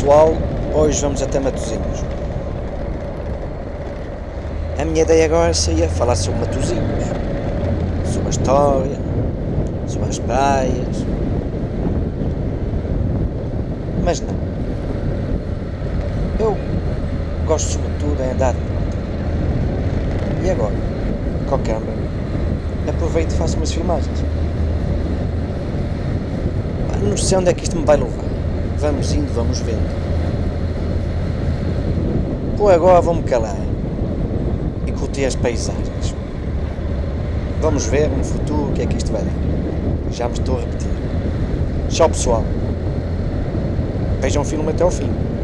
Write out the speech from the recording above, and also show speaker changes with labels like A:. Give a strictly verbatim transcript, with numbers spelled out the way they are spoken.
A: pessoal, hoje vamos até Matosinhos. A minha ideia agora seria falar sobre Matosinhos, sobre a história, sobre as praias, mas não. Eu gosto sobretudo em andar de moto. E agora, com a câmera, aproveito e faço umas filmagens. Não sei onde é que isto me vai levar. Vamos indo, vamos vendo. Por agora vou-me calar e curtir as paisagens. Vamos ver no futuro o que é que isto vai dar. Já me estou a repetir. Tchau pessoal. Vejam o filme até ao fim.